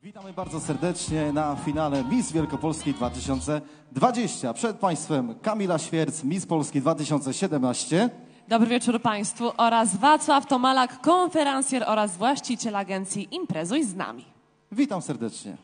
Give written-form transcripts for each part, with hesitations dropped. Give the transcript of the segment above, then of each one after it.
Witamy bardzo serdecznie na finale Miss Wielkopolski 2020. Przed Państwem Kamila Świerc, Miss Polski 2017. Dobry wieczór Państwu oraz Wacław Tomalak, konferencjer oraz właściciel agencji Imprezuj z nami. Witam serdecznie.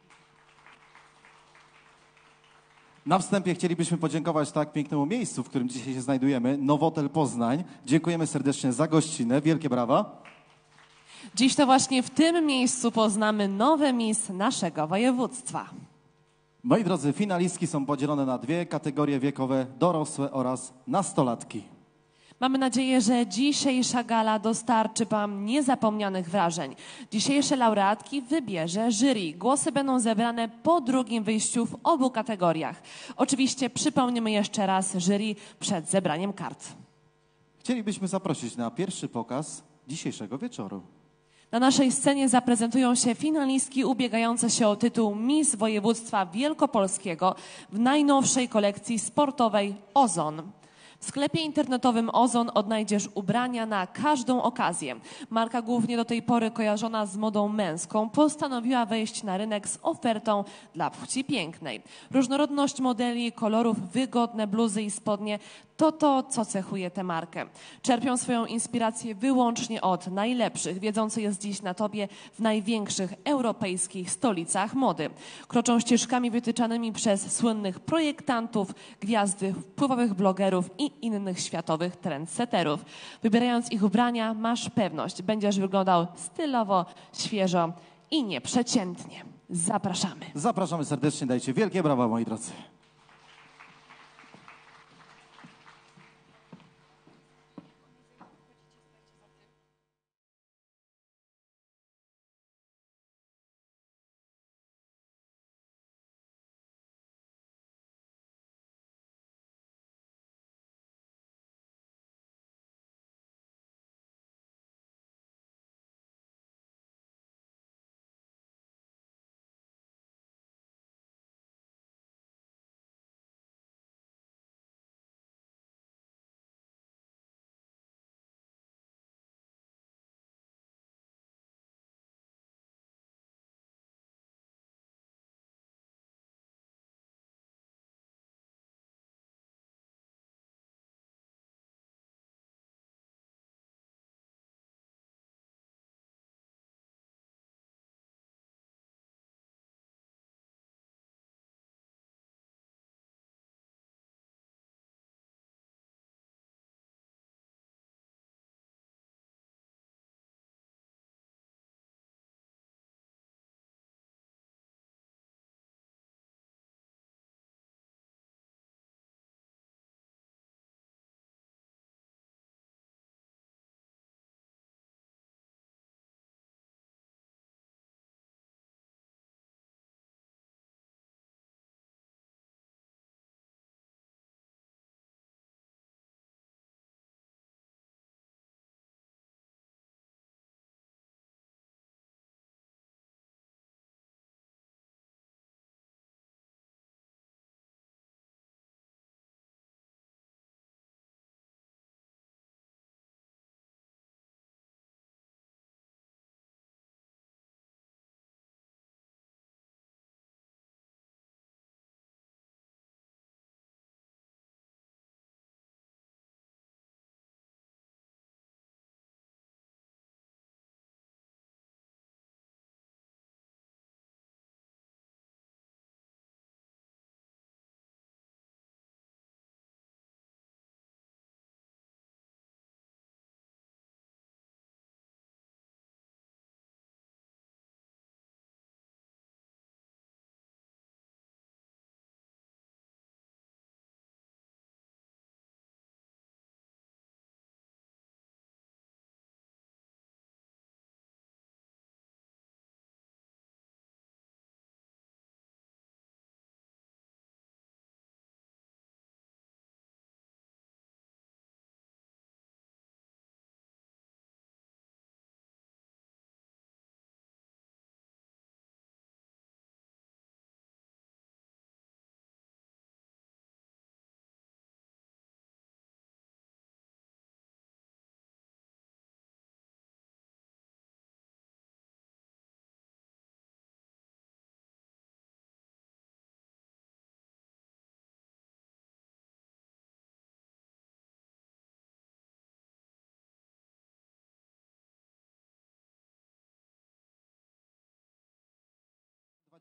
Na wstępie chcielibyśmy podziękować tak pięknemu miejscu, w którym dzisiaj się znajdujemy, Nowotel Poznań. Dziękujemy serdecznie za gościnę. Wielkie brawa. Dziś to właśnie w tym miejscu poznamy nowe Miss naszego województwa. Moi drodzy, finalistki są podzielone na dwie kategorie wiekowe, dorosłe oraz nastolatki. Mamy nadzieję, że dzisiejsza gala dostarczy Wam niezapomnianych wrażeń. Dzisiejsze laureatki wybierze jury. Głosy będą zebrane po drugim wyjściu w obu kategoriach. Oczywiście przypomnimy jeszcze raz jury przed zebraniem kart. Chcielibyśmy zaprosić na pierwszy pokaz dzisiejszego wieczoru. Na naszej scenie zaprezentują się finalistki ubiegające się o tytuł Miss Województwa Wielkopolskiego w najnowszej kolekcji sportowej Ozon. W sklepie internetowym Ozon odnajdziesz ubrania na każdą okazję. Marka głównie do tej pory kojarzona z modą męską postanowiła wejść na rynek z ofertą dla płci pięknej. Różnorodność modeli, kolorów, wygodne bluzy i spodnie to, co cechuje tę markę. Czerpią swoją inspirację wyłącznie od najlepszych, wiedząc, co jest dziś na topie w największych europejskich stolicach mody. Kroczą ścieżkami wytyczanymi przez słynnych projektantów, gwiazdy, wpływowych blogerów i innych światowych trendsetterów. Wybierając ich ubrania, masz pewność, będziesz wyglądał stylowo, świeżo i nieprzeciętnie. Zapraszamy. Zapraszamy serdecznie, dajcie wielkie brawa, moi drodzy.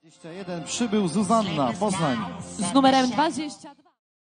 21 przybył Zuzanna, Poznań. Z numerem 22.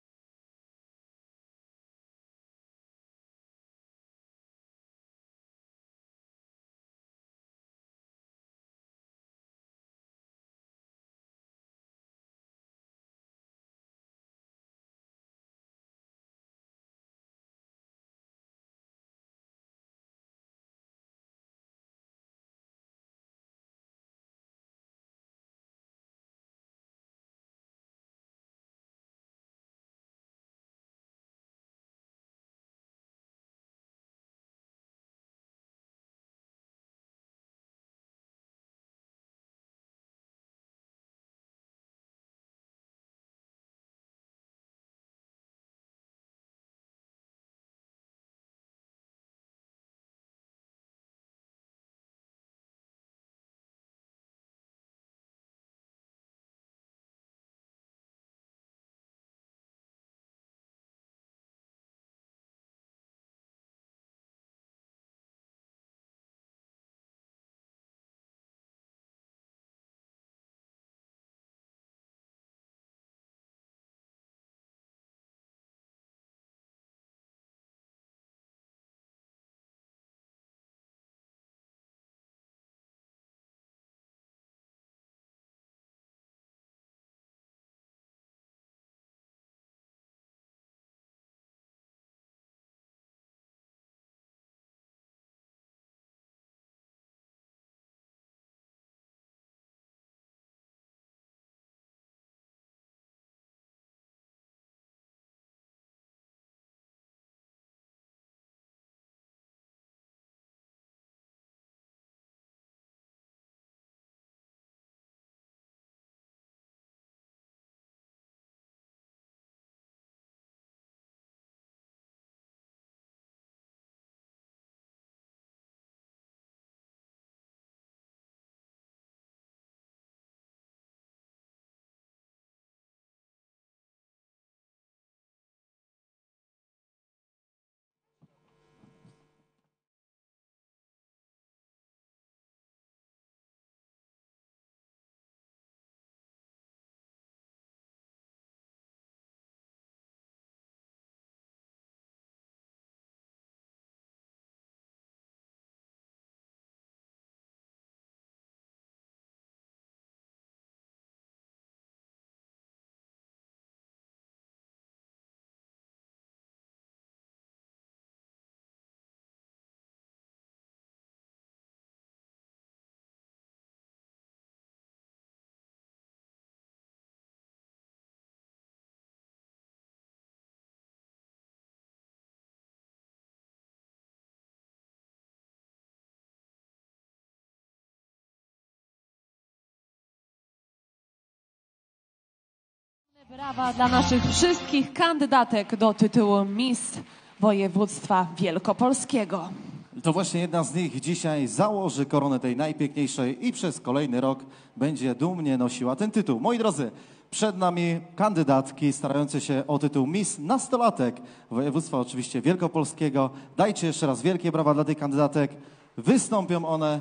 Brawa dla naszych wszystkich kandydatek do tytułu Miss Województwa Wielkopolskiego. To właśnie jedna z nich dzisiaj założy koronę tej najpiękniejszej i przez kolejny rok będzie dumnie nosiła ten tytuł. Moi drodzy, przed nami kandydatki starające się o tytuł Miss Nastolatek Województwa oczywiście Wielkopolskiego. Dajcie jeszcze raz wielkie brawa dla tych kandydatek. Wystąpią one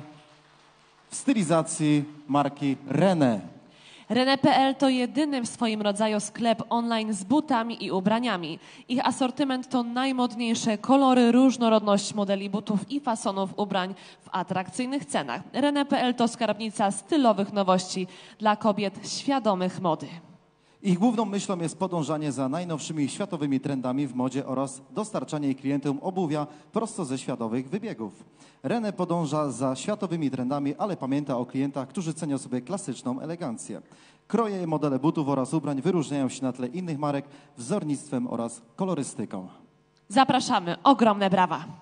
w stylizacji marki René. René.pl to jedyny w swoim rodzaju sklep online z butami i ubraniami. Ich asortyment to najmodniejsze kolory, różnorodność modeli butów i fasonów ubrań w atrakcyjnych cenach. René.pl to skarbnica stylowych nowości dla kobiet świadomych mody. Ich główną myślą jest podążanie za najnowszymi światowymi trendami w modzie oraz dostarczanie klientom obuwia prosto ze światowych wybiegów. René podąża za światowymi trendami, ale pamięta o klientach, którzy cenią sobie klasyczną elegancję. Kroje i modele butów oraz ubrań wyróżniają się na tle innych marek wzornictwem oraz kolorystyką. Zapraszamy, ogromne brawa.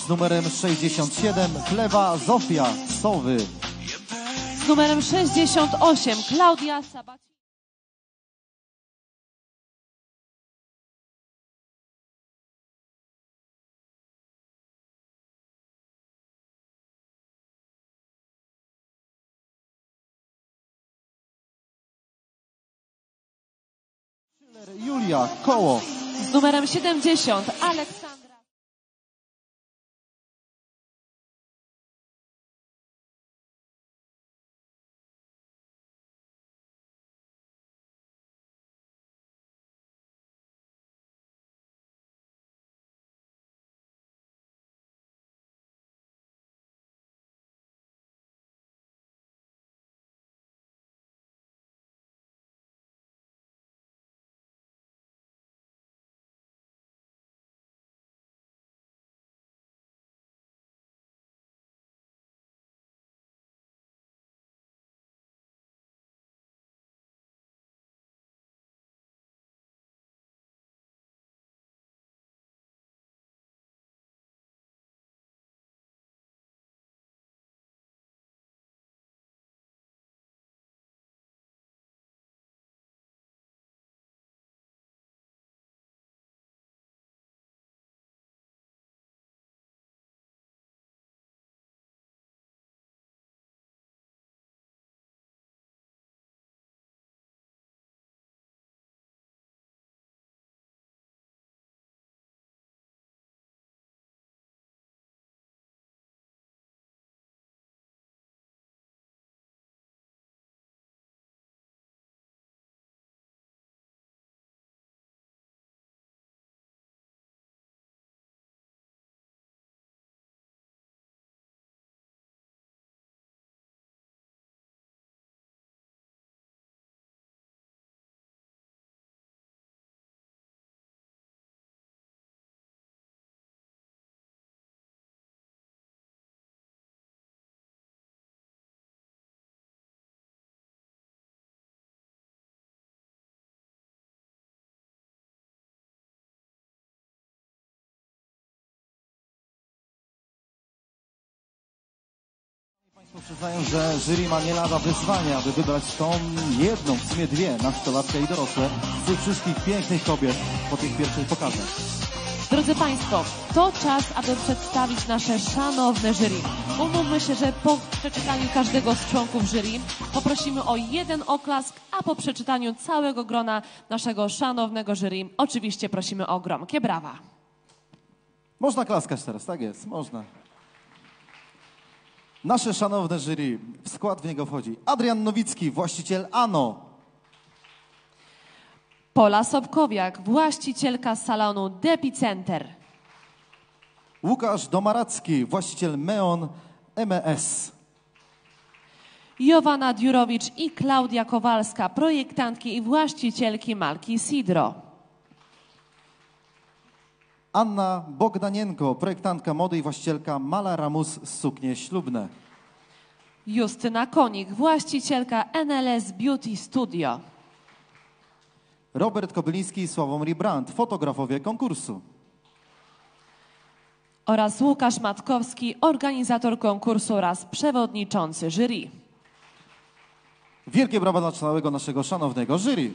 z numerem 67 Chlewa Zofia Sowy. Z numerem 68 Klaudia Sabaci. Julia Koło. Z numerem 70 Aleksandra. Państwo przyznają, że jury ma nie lada wyzwania, aby wybrać tą jedną, w sumie dwie, nastolatkę i dorosłe, z tych wszystkich pięknych kobiet po tych pierwszych pokazach. Drodzy Państwo, to czas, aby przedstawić nasze szanowne jury. Umówmy się, że po przeczytaniu każdego z członków jury poprosimy o jeden oklask, a po przeczytaniu całego grona naszego szanownego jury oczywiście prosimy o gromkie brawa. Można klaskać teraz, tak jest, można. Nasze szanowne jury, w skład w niego wchodzi Adrian Nowicki, właściciel ANO. Pola Sobkowiak, właścicielka salonu Depicenter. Łukasz Domaracki, właściciel Meon MES. Jowanna Diurowicz i Klaudia Kowalska, projektantki i właścicielki marki Sidro. Anna Bogdanienko, projektantka mody i właścicielka Mala Ramus Suknie Ślubne. Justyna Konik, właścicielka NLS Beauty Studio. Robert Kobyliński i Sławomir Brandt, fotografowie konkursu. Oraz Łukasz Matkowski, organizator konkursu oraz przewodniczący jury. Wielkie brawa dla całego naszego szanownego jury.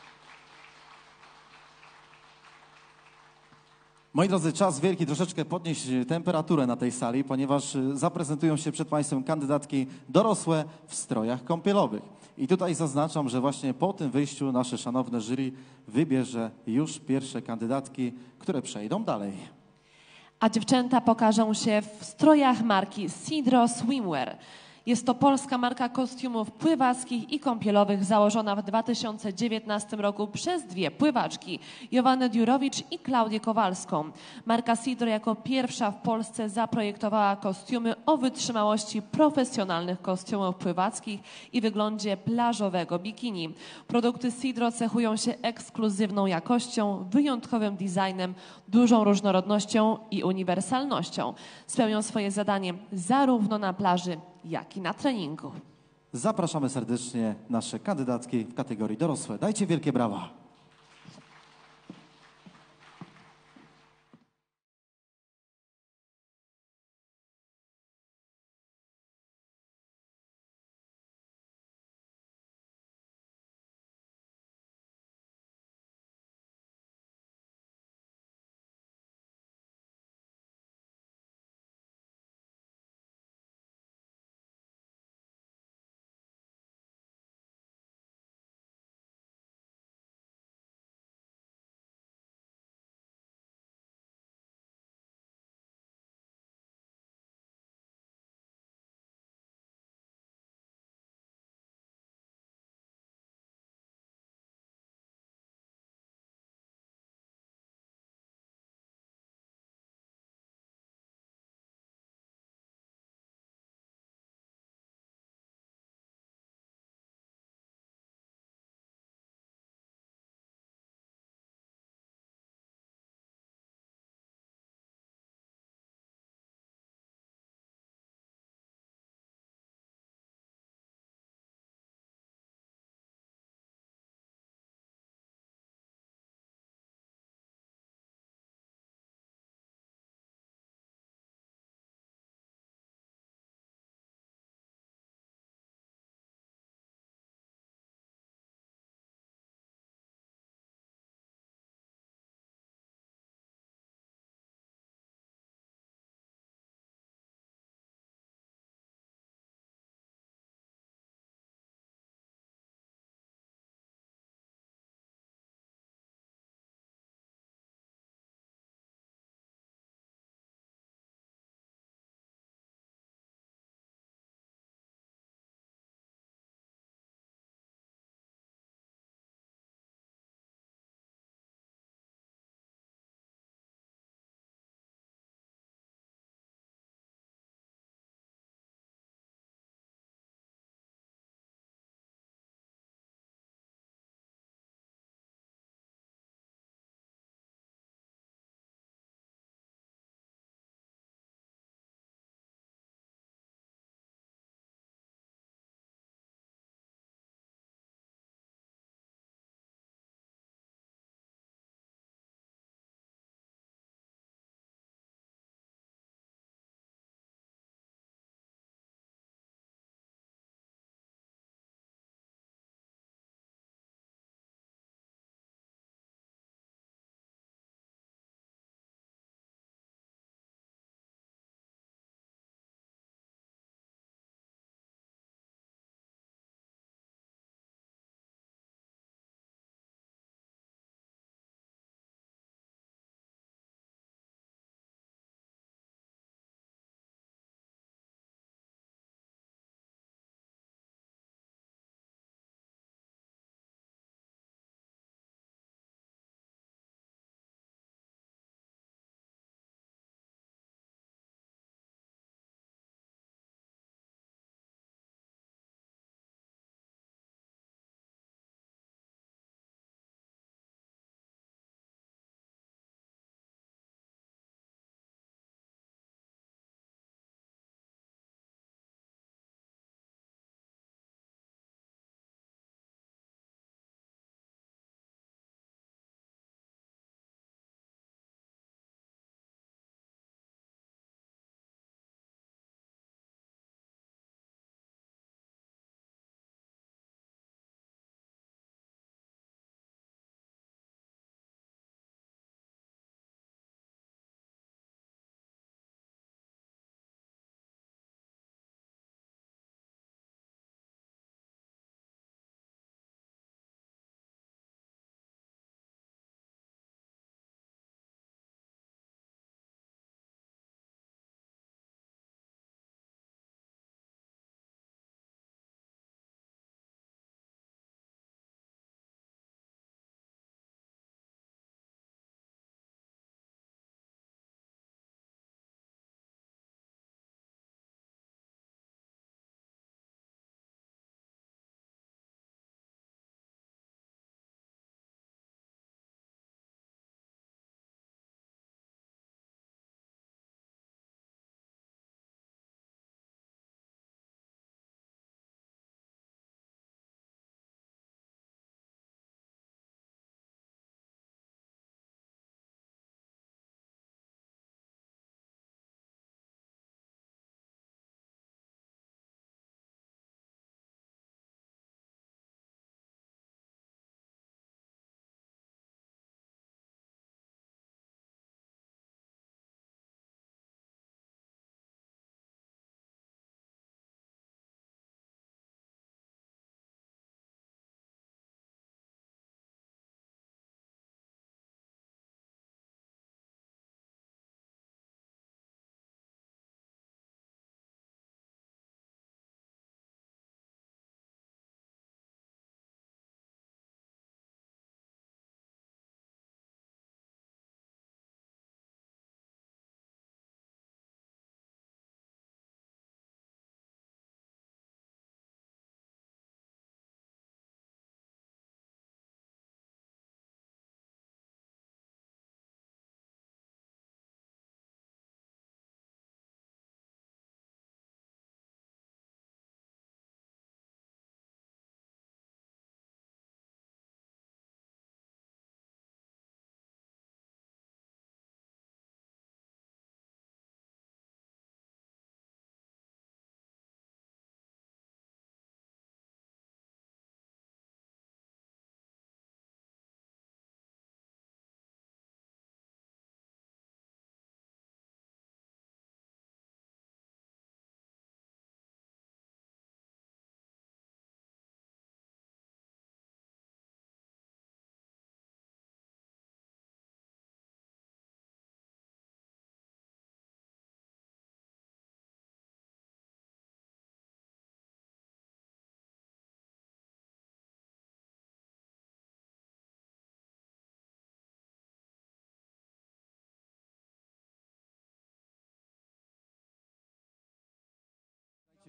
Moi drodzy, czas wielki troszeczkę podnieść temperaturę na tej sali, ponieważ zaprezentują się przed Państwem kandydatki dorosłe w strojach kąpielowych. I tutaj zaznaczam, że właśnie po tym wyjściu nasze szanowne jury wybierze już pierwsze kandydatki, które przejdą dalej. A dziewczęta pokażą się w strojach marki Sidro Swimwear. Jest to polska marka kostiumów pływackich i kąpielowych założona w 2019 roku przez dwie pływaczki, Jowannę Diurowicz i Klaudię Kowalską. Marka Sidro jako pierwsza w Polsce zaprojektowała kostiumy o wytrzymałości profesjonalnych kostiumów pływackich i wyglądzie plażowego bikini. Produkty Sidro cechują się ekskluzywną jakością, wyjątkowym designem, dużą różnorodnością i uniwersalnością. Spełnią swoje zadanie zarówno na plaży, jak i na treningu. Zapraszamy serdecznie nasze kandydatki w kategorii dorosłe. Dajcie wielkie brawa.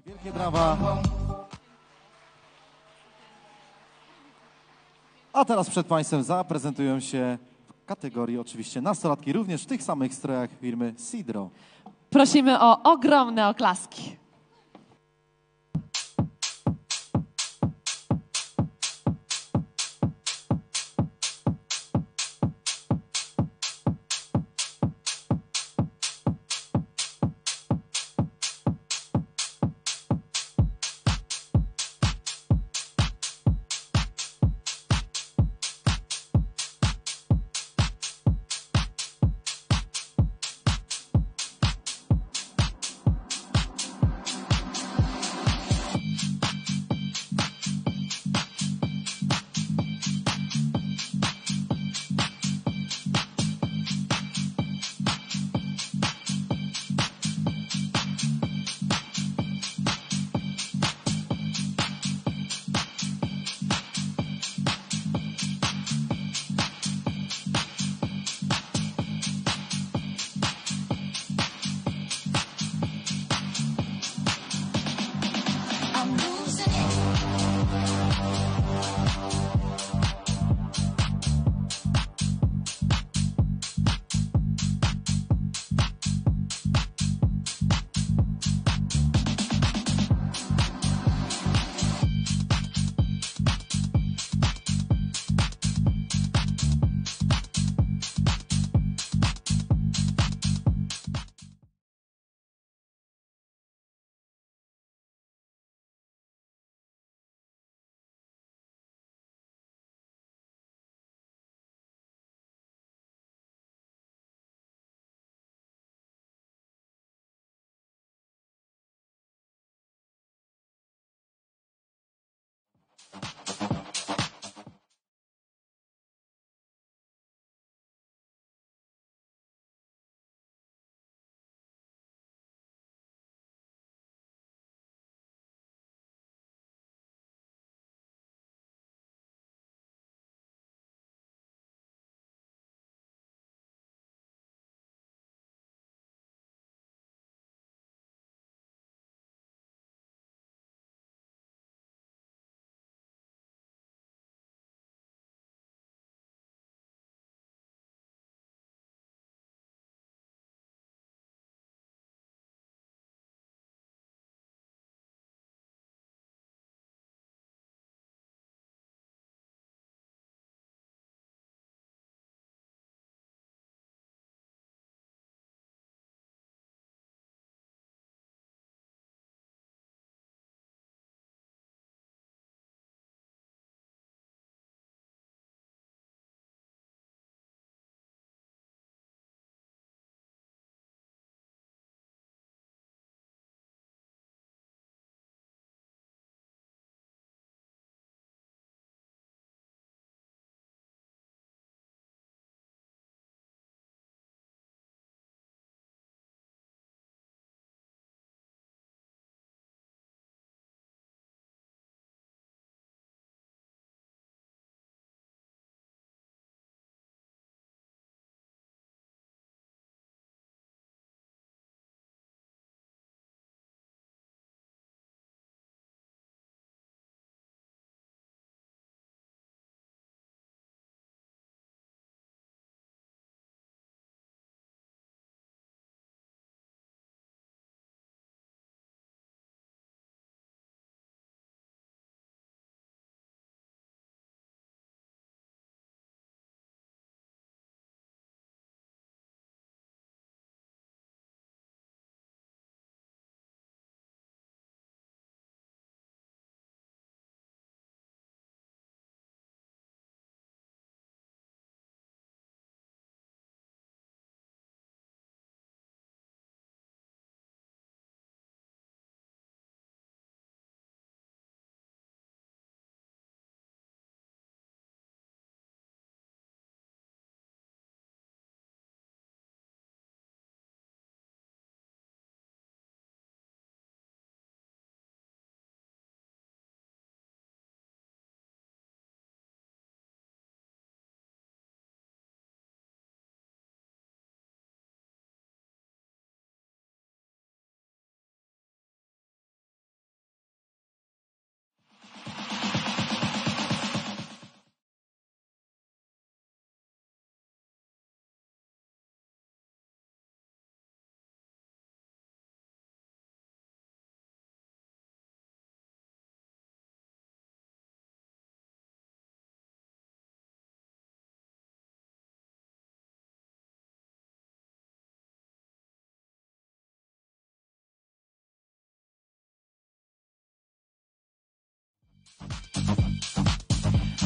Wielkie brawa. A teraz przed Państwem zaprezentują się w kategorii oczywiście nastolatki, również w tych samych strojach firmy Sidro. Prosimy o ogromne oklaski.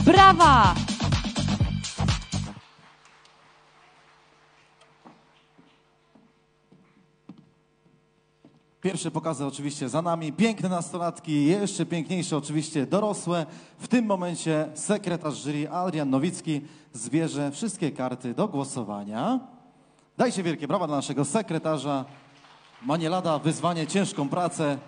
Brawa! Pierwsze pokazy oczywiście za nami, piękne nastolatki, jeszcze piękniejsze oczywiście dorosłe. W tym momencie sekretarz jury Adrian Nowicki zbierze wszystkie karty do głosowania. Dajcie wielkie brawa dla naszego sekretarza. Ma nie lada wyzwanie, ciężką pracę.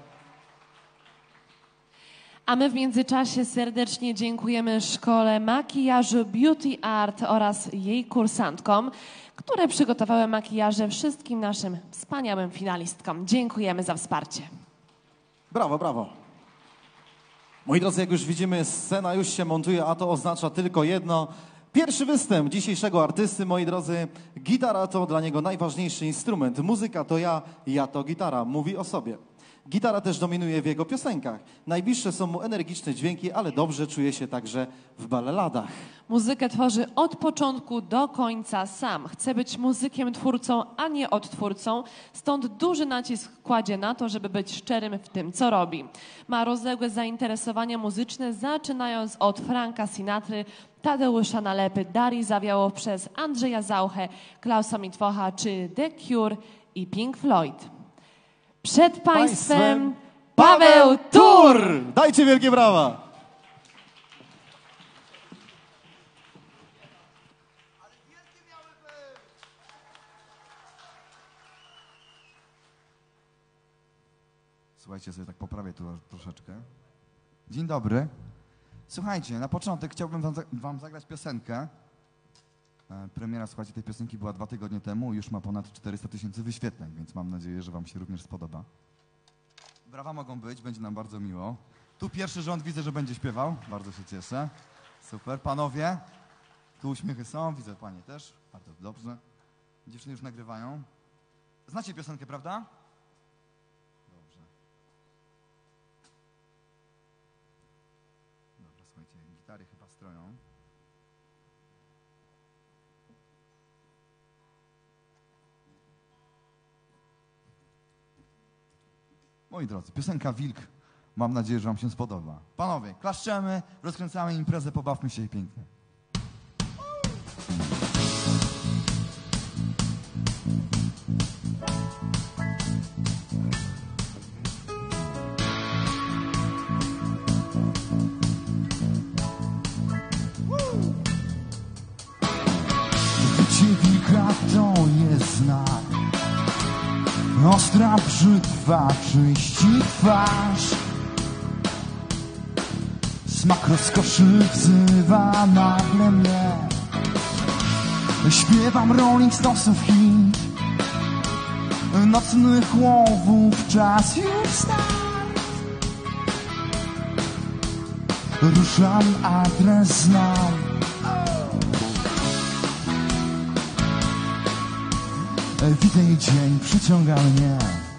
A my w międzyczasie serdecznie dziękujemy Szkole Makijażu Beauty Art oraz jej kursantkom, które przygotowały makijaże wszystkim naszym wspaniałym finalistkom. Dziękujemy za wsparcie. Brawo, brawo. Moi drodzy, jak już widzimy, scena już się montuje, a to oznacza tylko jedno. Pierwszy występ dzisiejszego artysty, moi drodzy. Gitara to dla niego najważniejszy instrument. Muzyka to ja to gitara. Mówi o sobie. Gitara też dominuje w jego piosenkach. Najbliższe są mu energiczne dźwięki, ale dobrze czuje się także w balladach. Muzykę tworzy od początku do końca sam. Chce być muzykiem, twórcą, a nie odtwórcą. Stąd duży nacisk kładzie na to, żeby być szczerym w tym, co robi. Ma rozległe zainteresowania muzyczne, zaczynając od Franka Sinatry, Tadeusza Nalepy, Darii Zawiałow przez Andrzeja Zauchę, Klausa Mitwocha czy The Cure i Pink Floyd. Przed Państwem Paweł Tur! Dajcie wielkie brawa! Słuchajcie, sobie tak poprawię tu troszeczkę. Dzień dobry. Słuchajcie, na początek chciałbym wam zagrać piosenkę. Premiera, słuchajcie, tej piosenki była 2 tygodnie temu i już ma ponad 400 000 wyświetleń, więc mam nadzieję, że wam się również spodoba. Brawa mogą być, będzie nam bardzo miło. Tu pierwszy rząd widzę, że będzie śpiewał, bardzo się cieszę. Super, panowie. Tu uśmiechy są, widzę panie też, bardzo dobrze. Dziewczyny już nagrywają. Znacie piosenkę, prawda? Dobrze. Dobra, słuchajcie, gitary chyba stroją. Moi drodzy, piosenka Wilk, mam nadzieję, że wam się spodoba. Panowie, klaszczemy, rozkręcamy imprezę, pobawmy się pięknie. Wycie wilka to jest znak. Ostra brzytwa czyści twarz. Smak rozkoszy wzywa nagle mnie. Śpiewam Rolling Stonesów hit. Nocnych łowów czas już start. Ruszam, adres znam. Witaj dzień, przyciąga mnie.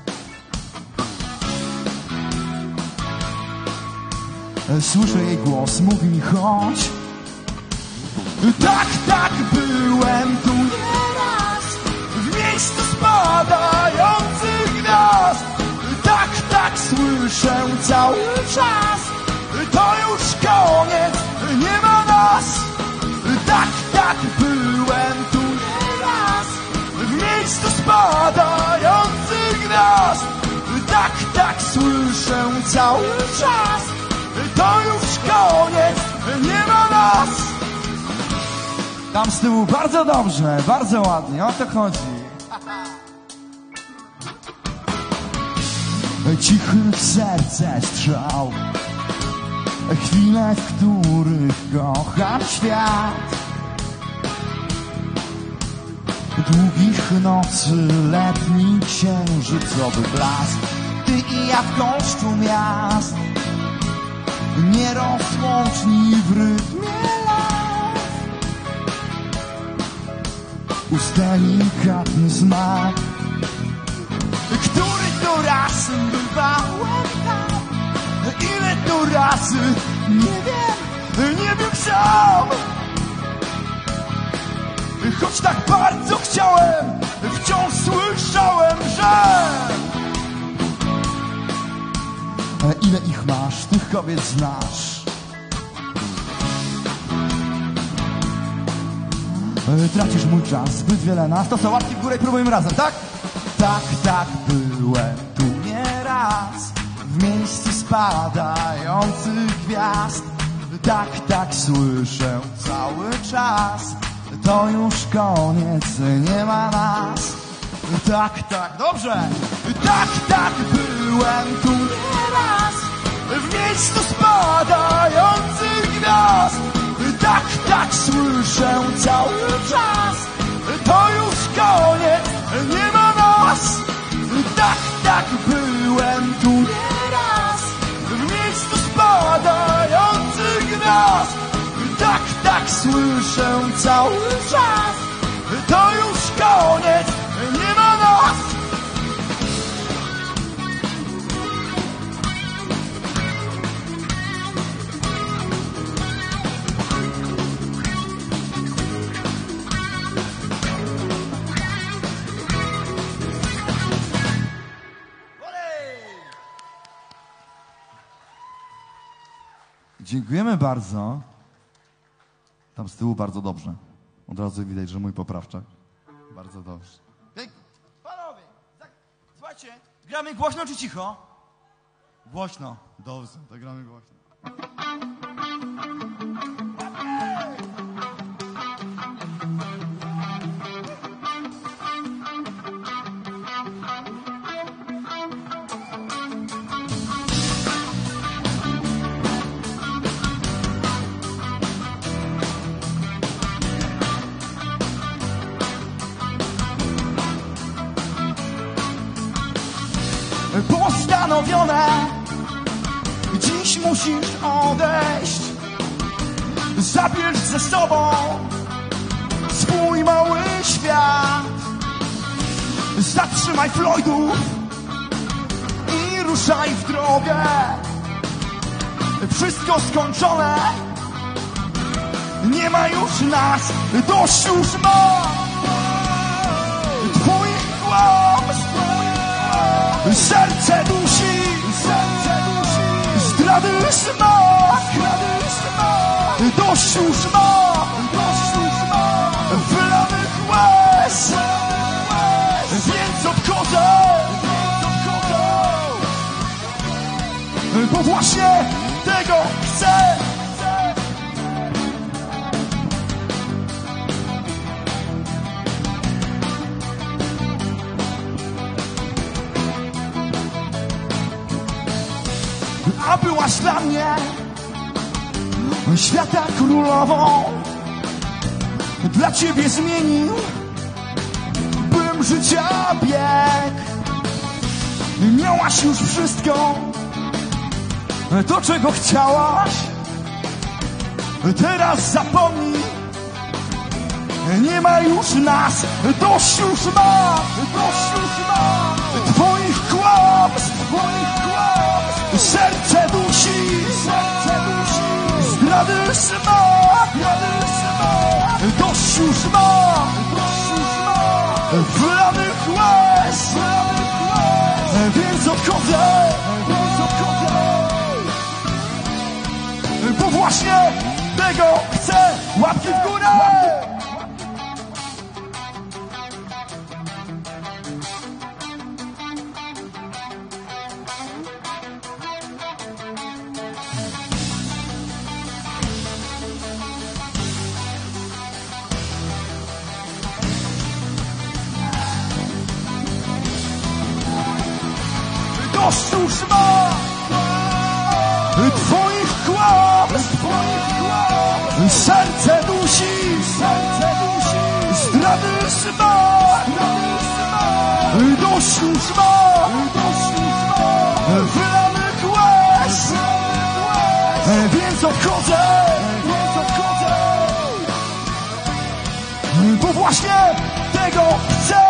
Słyszę jej głos, mówi mi chodź. Tak, tak, byłem tu nieraz, w miejscu spadających gwiazd. Tak, tak, słyszę cały czas, to już koniec, nie ma nas. Tak, tak, byłem tu nieraz, w miejscu spadających gwiazd. Tak, tak, słyszę cały czas, to już koniec, nie ma nas. Tam z tyłu bardzo dobrze, bardzo ładnie, o to chodzi. Cichy w serce strzał, chwile, w których kocham świat. Długich nocy, letni księżycowy blask. Ty i ja w gąszczu miast, nierozłączni w rytmie lat. Ust delikatny znak, który to raz bywałem tam. Ile to razy, nie wiem sam. Choć tak bardzo chciałem, wciąż słyszałem, że ile ich masz, tych kobiet znasz. Tracisz mój czas, zbyt wiele nas. To są łapki w górę i próbujemy razem, tak? Tak, tak, byłem tu nieraz, w miejscu spadających gwiazd. Tak, tak, słyszę cały czas, to już koniec, nie ma nas. Tak, tak, dobrze. Tak, tak, byłem tu nieraz, w miejscu spadających gwiazd. Tak, tak, słyszę cały czas, to już koniec, nie ma nas. Tak, tak, byłem tu nieraz, w miejscu spadających gwiazd. Tak, tak, słyszę cały czas, to już koniec, nie ma nas. Dziękujemy bardzo. Tam z tyłu bardzo dobrze. Od razu widać, że mój poprawczak. Bardzo dobrze. Panowie, słuchajcie, gramy głośno czy cicho? Głośno. Dobrze, to gramy głośno. Postanowione, dziś musisz odejść. Zabierz ze sobą swój mały świat. Zatrzymaj Floydów i ruszaj w drogę. Wszystko skończone, nie ma już nas, dość już ma twoich kłamstw. Serce dusi, zdrady smak, dość już ma wylanych łez, więc odchodzę, bo właśnie tego chcę. A byłaś dla mnie świata królową. Dla ciebie zmienił bym życia bieg. Miałaś już wszystko, to czego chciałaś. Teraz zapomnij, nie ma już nas, dość już ma twoich kłamstw. Serce dusi, zdrady smak, dość już ma wylanych łez, więc odchodzę, bo właśnie tego chcę. Łapki w górę! Dość już ma twoich kłamstw. Serce dusi, zdrady smak. Dość już ma wylanych łez, więc odchodzę, bo właśnie tego chcę.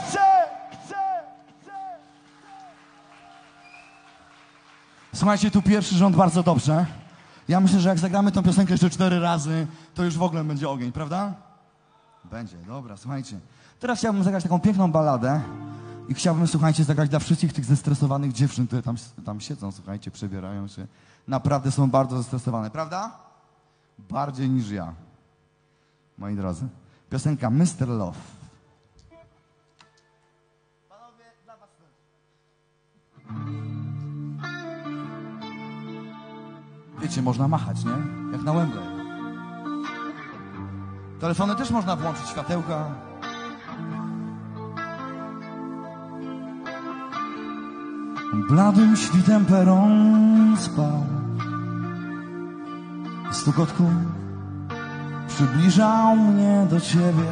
Słuchajcie, tu pierwszy rząd bardzo dobrze. Ja myślę, że jak zagramy tą piosenkę jeszcze 4 razy, to już w ogóle będzie ogień, prawda? Będzie, dobra, słuchajcie. Teraz chciałbym zagrać taką piękną balladę i chciałbym, słuchajcie, zagrać dla wszystkich tych zestresowanych dziewczyn, które tam siedzą, słuchajcie, przebierają się. Naprawdę są bardzo zestresowane, prawda? Bardziej niż ja, moi drodzy. Piosenka Mr. Love. Wiecie, można machać, nie? Jak na Wembley. Telefony też można włączyć, światełka. Bladym świtem peron spał. Stukot kół przybliżał mnie do ciebie.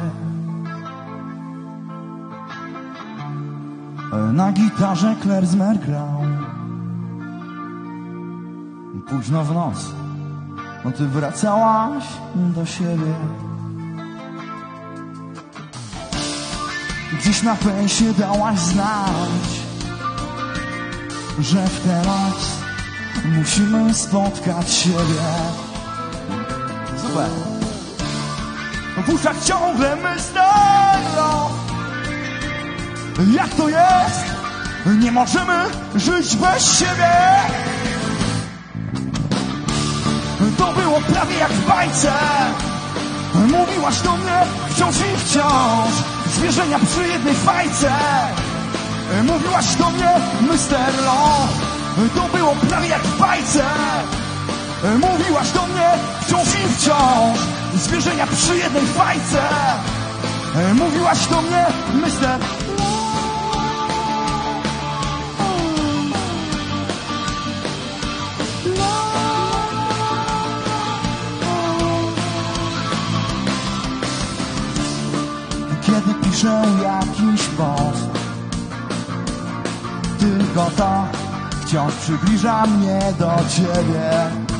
Na gitarze klezmer grał. Późno w noc, no ty wracałaś do siebie. Gdzieś na pensie dałaś znać, że w tę noc musimy spotkać siebie. Super. W uszach ciągle mystero. Jak to jest? Nie możemy żyć bez siebie. To było prawie jak w bajce. Mówiłaś do mnie wciąż i wciąż. Zwierzenia przy jednej fajce. Mówiłaś do mnie Mr. Love. To było prawie jak w bajce. Mówiłaś do mnie wciąż i wciąż. Zwierzenia przy jednej fajce. Mówiłaś do mnie Mr. Kiedy piszę jakiś post, tylko to wciąż przybliża mnie do ciebie.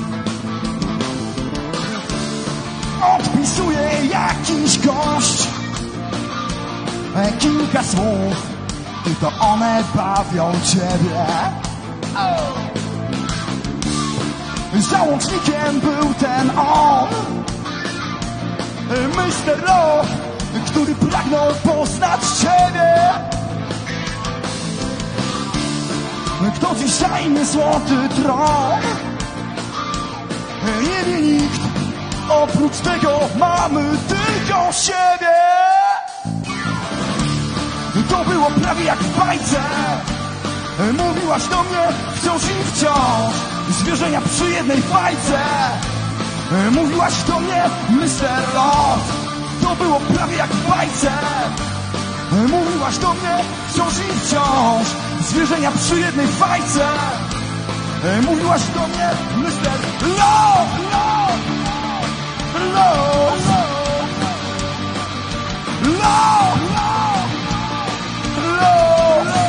Odpisuję jakiś gość, kilka słów i to one bawią ciebie. Załącznikiem był ten on, Mr. Love, który pragnął poznać ciebie. Kto dziś zajmie złoty tron? Nie wie nikt, oprócz tego mamy tylko siebie. To było prawie jak w bajce. Mówiłaś do mnie wciąż i wciąż. Zwierzenia przy jednej fajce. Mówiłaś do mnie Mr. Love. To było prawie jak w bajce. Mówiłaś do mnie wciąż i wciąż. Zwierzenia przy jednej fajce. Mówiłaś do mnie Mr. Love, Love, Love, Love, Love, Love.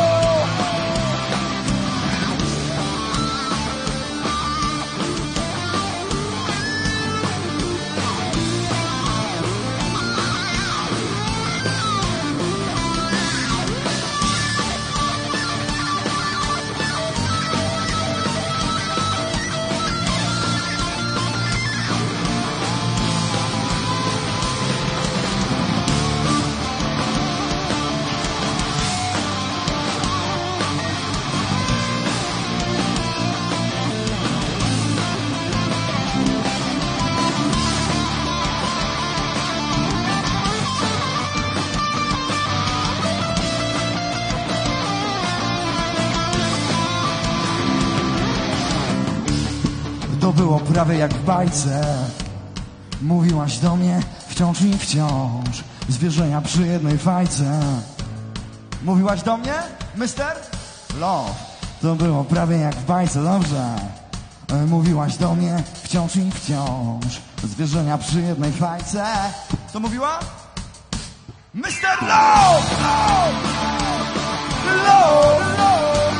To było prawie jak w bajce. Mówiłaś do mnie wciąż i wciąż. Zwierzenia przy jednej fajce. Mówiłaś do mnie, Mr. Love. To było prawie jak w bajce, dobrze. Mówiłaś do mnie wciąż i wciąż. Zwierzenia przy jednej fajce. Co mówiła? Mr. Love! Love! Love!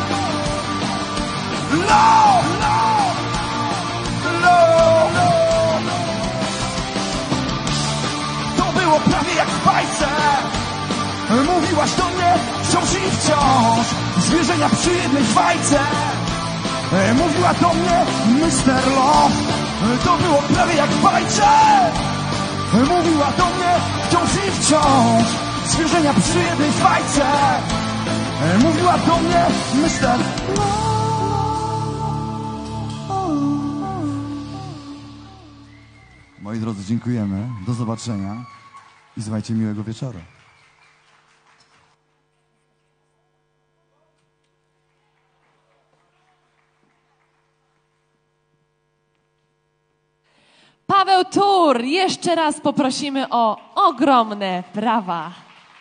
Love! To było prawie jak w bajce. Mówiłaś do mnie wciąż i wciąż. Zwierzenia przy jednej fajce. Mówiła do mnie Mr. Love. To było prawie jak w bajce. Mówiła do mnie wciąż i wciąż. Zwierzenia przy jednej fajce. Mówiła do mnie Mr. Love. Moi drodzy, dziękujemy. Do zobaczenia. I słuchajcie, miłego wieczoru. Paweł Tur, jeszcze raz poprosimy o ogromne brawa.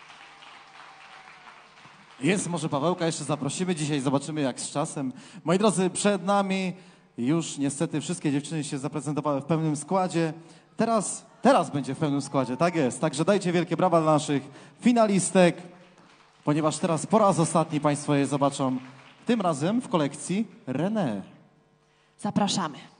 Jest, może Pawełka jeszcze zaprosimy dzisiaj, zobaczymy jak z czasem. Moi drodzy, przed nami już niestety wszystkie dziewczyny się zaprezentowały w pełnym składzie. Teraz będzie w pełnym składzie, tak jest. Także dajcie wielkie brawa dla naszych finalistek, ponieważ teraz po raz ostatni Państwo je zobaczą, tym razem w kolekcji René. Zapraszamy.